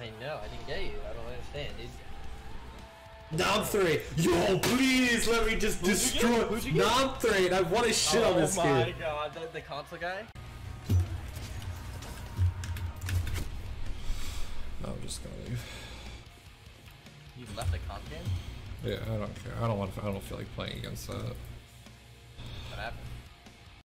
I know, I didn't get you. I don't understand, dude. Nom 3! Yo, please let me just destroy Nom 3 and I want to shit on this kid. Oh my god, the console guy? No, I'm just gonna leave. You left the comp game? Yeah, I don't care. I don't feel like playing against that. What happened?